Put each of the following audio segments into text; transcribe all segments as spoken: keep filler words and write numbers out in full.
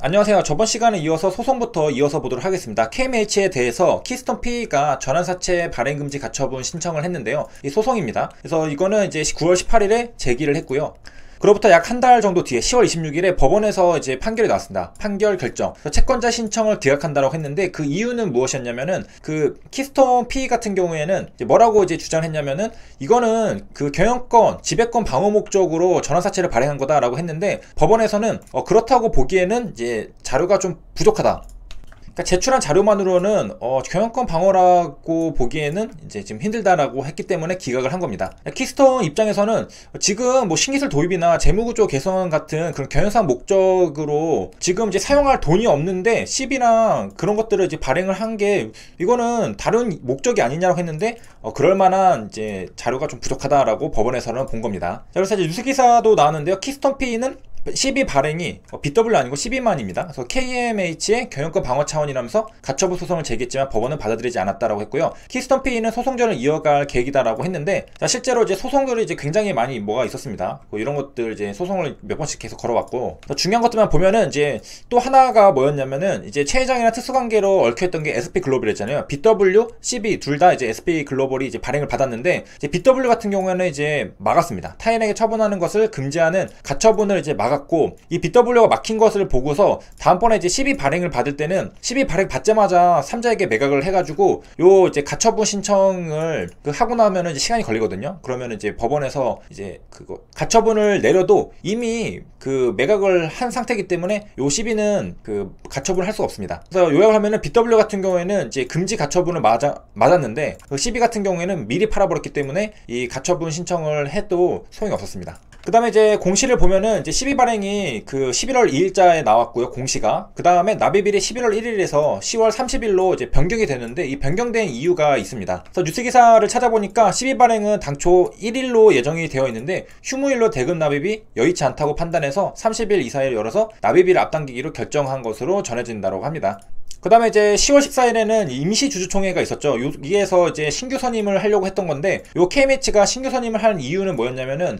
안녕하세요. 저번 시간에 이어서 소송부터 이어서 보도록 하겠습니다. 케이엠에이치에 대해서 키스톤 피이가 전환사채 발행금지 가처분 신청을 했는데요. 이 소송입니다. 그래서 이거는 이제 구월 십팔일에 제기를 했고요. 그로부터 약 한 달 정도 뒤에 시월 이십육일에 법원에서 이제 판결이 나왔습니다. 판결 결정. 채권자 신청을 기각한다고 했는데 그 이유는 무엇이었냐면은 그 키스톤 피 같은 경우에는 이제 뭐라고 이제 주장했냐면은 이거는 그 경영권, 지배권 방어 목적으로 전환사채를 발행한 거다라고 했는데 법원에서는 어 그렇다고 보기에는 이제 자료가 좀 부족하다. 그러니까 제출한 자료만으로는 어, 경영권 방어라고 보기에는 이제 지금 힘들다라고 했기 때문에 기각을 한 겁니다. 키스톤 입장에서는 지금 뭐 신기술 도입이나 재무구조 개선 같은 그런 경영상 목적으로 지금 이제 사용할 돈이 없는데 씨비랑 그런 것들을 이제 발행을 한 게 이거는 다른 목적이 아니냐고 했는데 어, 그럴 만한 이제 자료가 좀 부족하다라고 법원에서는 본 겁니다. 자, 그래서 이제 뉴스 기사도 나왔는데요. 키스톤 피는 씨비 발행이 비더블유 아니고 씨비만입니다. 그래서 케이엠에이치의 경영권 방어 차원이라면서 가처분 소송을 제기했지만 법원은 받아들이지 않았다라고 했고요. 키스톤 피는 소송전을 이어갈 계획이다라고 했는데, 자, 실제로 이제 소송들이 이제 굉장히 많이 뭐가 있었습니다. 뭐 이런 것들 이제 소송을 몇 번씩 계속 걸어왔고, 중요한 것들만 보면은 이제 또 하나가 뭐였냐면은 이제 최 회장이랑 특수관계로 얽혀있던 게 에스피 글로벌이었잖아요. 비더블유, 씨비 둘 다 이제 에스피 글로벌이 이제 발행을 받았는데, 이제 비더블유 같은 경우에는 이제 막았습니다. 타인에게 처분하는 것을 금지하는 가처분을 이제 막았 고 이 비더블유가 막힌 것을 보고서 다음번에 이제 씨비 발행을 받을 때는 씨비 발행 받자마자 삼자에게 매각을 해가지고 요 이제 가처분 신청을 그 하고 나면은 이제 시간이 걸리거든요. 그러면 이제 법원에서 이제 그거 가처분을 내려도 이미 그 매각을 한 상태이기 때문에 요 씨비는 그 가처분을 할 수가 없습니다. 그래서 요약을 하면은 비더블유 같은 경우에는 이제 금지 가처분을 맞아 맞았는데 그 씨비 같은 경우에는 미리 팔아버렸기 때문에 이 가처분 신청을 해도 소용이 없었습니다. 그 다음에 이제 공시를 보면은 이제 씨비 발행이 그 십일월 이일자에 나왔고요, 공시가. 그 다음에 납입일이 십일월 일일에서 시월 삼십일로 이제 변경이 되는데 이 변경된 이유가 있습니다. 그래서 뉴스 기사를 찾아보니까 씨비 발행은 당초 일일로 예정이 되어 있는데 휴무일로 대금 납입이 여의치 않다고 판단해서 삼십일 이사일 열어서 납입일을 앞당기기로 결정한 것으로 전해진다고 합니다. 그 다음에 이제 시월 십사일에는 임시주주총회가 있었죠. 여기에서 이제 신규 선임을 하려고 했던 건데 요 케이엠에이치가 신규 선임을 한 이유는 뭐였냐면은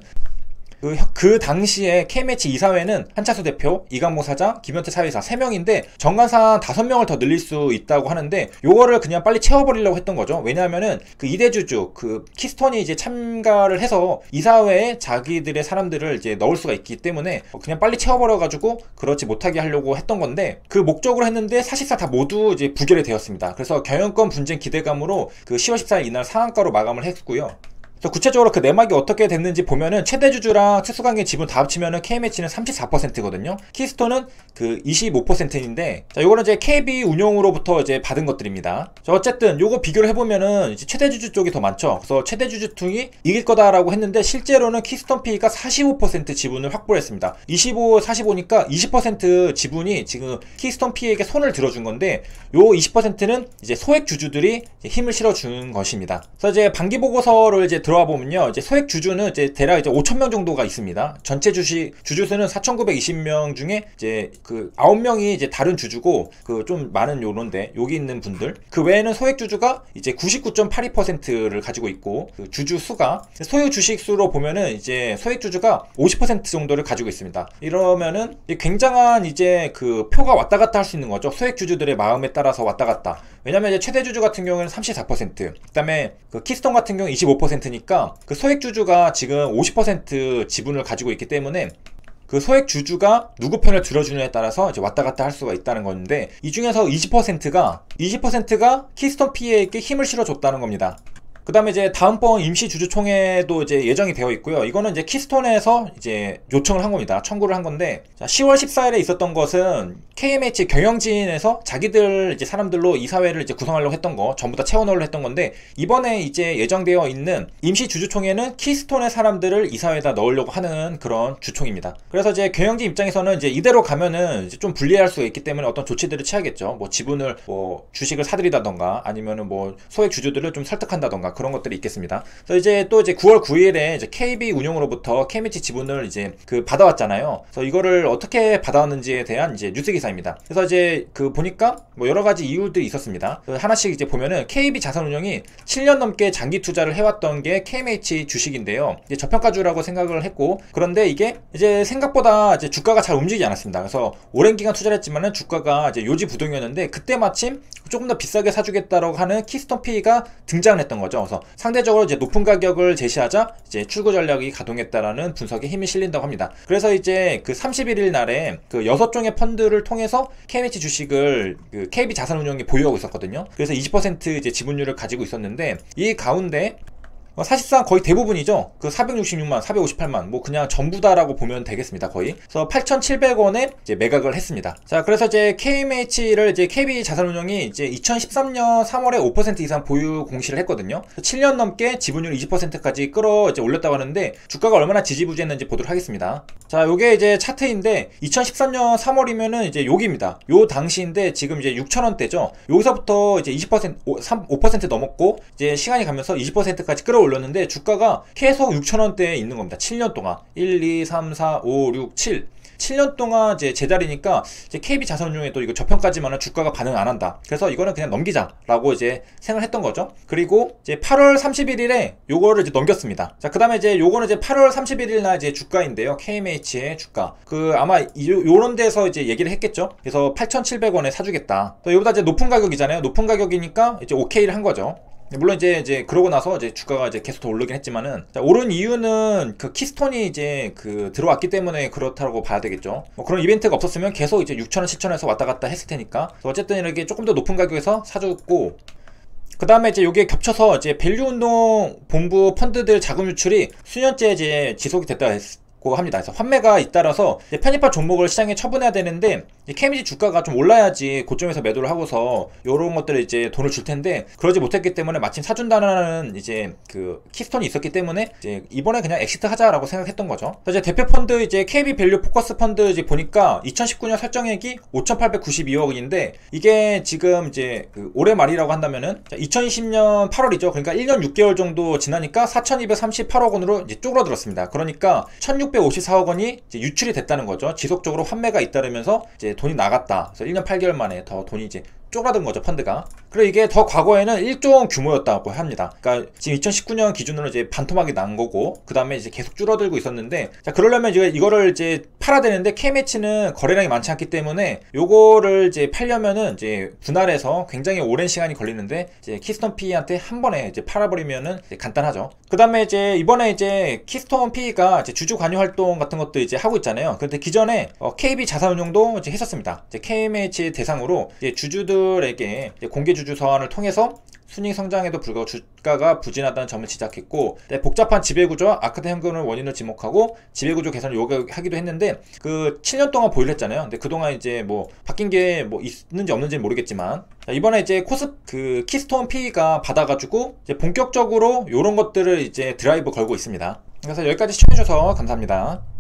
그, 그 당시에 케이엠에이치 이사회는 한차수 대표, 이강모 사장, 김현태 사회이사 세 명인데 정관상 다섯 명을 더 늘릴 수 있다고 하는데 요거를 그냥 빨리 채워버리려고 했던 거죠. 왜냐하면은 그 이대주주, 그 키스톤이 이제 참가를 해서 이사회에 자기들의 사람들을 이제 넣을 수가 있기 때문에 그냥 빨리 채워버려가지고 그렇지 못하게 하려고 했던 건데 그 목적으로 했는데 사실상 다 모두 이제 부결이 되었습니다. 그래서 경영권 분쟁 기대감으로 그 시월 십사일 이날 상한가로 마감을 했고요. 구체적으로 그 내막이 어떻게 됐는지 보면은 최대주주랑 특수관계 지분 다 합치면은 케이엠에이치는 삼십사 퍼센트거든요. 키스톤은 그 이십오 퍼센트인데, 자, 요거는 이제 케이비 운용으로부터 이제 받은 것들입니다. 자, 어쨌든 요거 비교를 해보면은 이제 최대주주 쪽이 더 많죠. 그래서 최대주주 쪽이 이길 거다라고 했는데 실제로는 키스톤 피가 사십오 퍼센트 지분을 확보를 했습니다. 이십오, 사십오니까 이십 퍼센트 지분이 지금 키스톤 피에게 손을 들어준 건데 요 이십 퍼센트는 이제 소액 주주들이 이제 힘을 실어준 것입니다. 그래서 이제 반기 보고서를 이제 들어와 보면요, 이제 소액 주주는 이제 대략 이제 오천 명 정도가 있습니다. 전체 주식 주주수는 사천구백이십 명 중에 이제 그 아홉 명이 이제 다른 주주고 그 좀 많은 요런데 여기 있는 분들 그 외에는 소액 주주가 이제 구십구 점 팔이 퍼센트를 가지고 있고 그 주주 수가 소유 주식 수로 보면은 이제 소액 주주가 오십 퍼센트 정도를 가지고 있습니다. 이러면은 굉장한 이제 그 표가 왔다 갔다 할 수 있는 거죠. 소액 주주들의 마음에 따라서 왔다 갔다. 왜냐면 이제 최대 주주 같은 경우에는 삼십사 퍼센트, 그다음에 그 키스톤 같은 경우 이십오 퍼센트니까 그 소액 주주가 지금 오십 퍼센트 지분을 가지고 있기 때문에 그 소액 주주가 누구 편을 들어주느냐에 따라서 이제 왔다 갔다 할 수가 있다는 건데 이 중에서 이십 퍼센트가 이십 퍼센트가 키스톤 피에게 힘을 실어줬다는 겁니다. 그 다음에 이제 다음번 임시주주총회도 이제 예정이 되어 있고요. 이거는 이제 키스톤에서 이제 요청을 한 겁니다. 청구를 한 건데, 자, 시월 십사일에 있었던 것은 케이엠에이치 경영진에서 자기들 이제 사람들로 이사회를 이제 구성하려고 했던 거 전부 다 채워넣으려고 했던 건데 이번에 이제 예정되어 있는 임시주주총회는 키스톤의 사람들을 이사회에다 넣으려고 하는 그런 주총입니다. 그래서 이제 경영진 입장에서는 이제 이대로 가면은 이제 좀 불리할 수가 있기 때문에 어떤 조치들을 취하겠죠. 뭐 지분을 뭐 주식을 사들이다던가 아니면은 뭐 소액 주주들을 좀 설득한다던가 그런 것들이 있겠습니다. 그래서 이제 또 이제 구월 구일에 이제 케이비 운용으로부터 케이엠에이치 지분을 이제 그 받아왔잖아요. 그래서 이거를 어떻게 받아왔는지에 대한 이제 뉴스 기사입니다. 그래서 이제 그 보니까 뭐 여러 가지 이유들이 있었습니다. 하나씩 이제 보면은 케이비 자산운용이 칠 년 넘게 장기 투자를 해왔던 게 케이엠에이치 주식인데요. 이제 저평가주라고 생각을 했고, 그런데 이게 이제 생각보다 이제 주가가 잘 움직이지 않았습니다. 그래서 오랜 기간 투자를 했지만은 주가가 이제 요지부동이었는데, 그때 마침 조금 더 비싸게 사주겠다라고 하는 키스톤 피이가 등장을 했던 거죠. 그래서 상대적으로 이제 높은 가격을 제시하자 이제 출구 전략이 가동했다라는 분석에 힘이 실린다고 합니다. 그래서 이제 그 삼십일일 날에 그 여섯 종의 펀드를 통해서 케이엠에이치 주식을 그 케이비 자산운용이 보유하고 있었거든요. 그래서 이십 퍼센트 이제 지분율을 가지고 있었는데, 이 가운데 사실상 거의 대부분이죠. 그 사백육십육만, 사백오십팔만, 뭐 그냥 전부다라고 보면 되겠습니다. 거의. 그래서 팔천칠백 원에 이제 매각을 했습니다. 자, 그래서 이제 케이엠에이치를 이제 케이비 자산운용이 이제 이천십삼 년 삼월에 오 퍼센트 이상 보유 공시를 했거든요. 칠 년 넘게 지분율 이십 퍼센트까지 끌어 이제 올렸다고 하는데, 주가가 얼마나 지지부진했는지 보도록 하겠습니다. 자, 요게 이제 차트인데, 이천십삼 년 삼월이면은 이제 여기입니다. 요 당시인데 지금 이제 육천 원대죠. 여기서부터 이제 이십 퍼센트, 오 퍼센트 넘었고, 이제 시간이 가면서 이십 퍼센트까지 끌어 올렸는데 주가가 계속 육천 원대에 있는 겁니다. 칠 년 동안. 일, 이, 삼, 사, 오, 육, 칠. 칠 년 동안 이제 제자리니까 이제 케이비 자산운용에 또 이거 저평가지만은 주가가 반응 안 한다. 그래서 이거는 그냥 넘기자라고 이제 생각을 했던 거죠. 그리고 이제 팔월 삼십일일에 요거를 이제 넘겼습니다. 자, 그 다음에 이제 요거는 이제 팔월 삼십일일 날 이제 주가인데요. 케이엠에이치의 주가. 그 아마 요, 요런 데서 이제 얘기를 했겠죠. 그래서 팔천칠백 원에 사주겠다. 또 요보다 이제 높은 가격이잖아요. 높은 가격이니까 이제 오케이를 한 거죠. 물론 이제 이제 그러고 나서 이제 주가가 이제 계속 더 오르긴 했지만은, 자, 오른 이유는 그 키스톤이 이제 그 들어왔기 때문에 그렇다고 봐야 되겠죠. 뭐 그런 이벤트가 없었으면 계속 이제 육천 원, 칠천 원에서 왔다 갔다 했을 테니까. 어쨌든 이렇게 조금 더 높은 가격에서 사줬고, 그 다음에 이제 요게 겹쳐서 이제 밸류 운동 본부 펀드들 자금 유출이 수년째 이제 지속이 됐다 했 합니다. 그래서 환매가 잇따라서 편입한 종목을 시장에 처분해야 되는데, 케이엠에이치 주가가 좀 올라야지 고점에서 매도를 하고서 요런 것들을 이제 돈을 줄 텐데, 그러지 못했기 때문에 마침 사준다는 이제 그 키스톤이 있었기 때문에 이제 이번에 그냥 엑시트 하자라고 생각했던 거죠. 그래서 이제 대표 펀드 이제 케이비 밸류 포커스 펀드 이제 보니까 이천십구 년 설정액이 오천팔백구십이 억인데, 이게 지금 이제 그 올해 말이라고 한다면은 이천이십 년 팔월이죠. 그러니까 일 년 육 개월 정도 지나니까 사천이백삼십팔억 원으로 이제 쪼그라들었습니다. 그러니까 천육백오십사억 원이 이제 유출이 됐다는 거죠. 지속적으로 환매가 잇따르면서 이제 돈이 나갔다. 그래서 일 년 팔 개월 만에 더 돈이 이제 쪼그라든 거죠, 펀드가. 그리고 이게 더 과거에는 일조 원 규모였다고 합니다. 그러니까 지금 이천십구 년 기준으로 이제 반토막이 난 거고, 그 다음에 이제 계속 줄어들고 있었는데, 자, 그러려면 이제 이거를 이제 팔아야 되는데, 케이엠에이치는 거래량이 많지 않기 때문에 요거를 이제 팔려면은 이제 분할해서 굉장히 오랜 시간이 걸리는데, 이제 키스톤 피이한테 한 번에 이제 팔아버리면은 이제 간단하죠. 그 다음에 이제 이번에 이제 키스톤 피이가 이제 주주 관여 활동 같은 것도 이제 하고 있잖아요. 근데 기존에 어, 케이비 자산운용도 이제 했었습니다. 이제 케이엠에이치 대상으로 이제 주주들 에게 공개주주 서한을 통해서 순이익 성장에도 불구하고 주가가 부진하다는 점을 지적했고, 네, 복잡한 지배구조와 악화된 현금을 원인으로 지목하고 지배구조 개선을 요구하기도 했는데, 그 칠 년 동안 보유를 했잖아요. 근데 그동안 이제 뭐 바뀐 게 뭐 있는지 없는지 모르겠지만, 자, 이번에 이제 코스 그 키스톤 피이가 받아가지고 이제 본격적으로 요런 것들을 이제 드라이브 걸고 있습니다. 그래서 여기까지 시청해주셔서 감사합니다.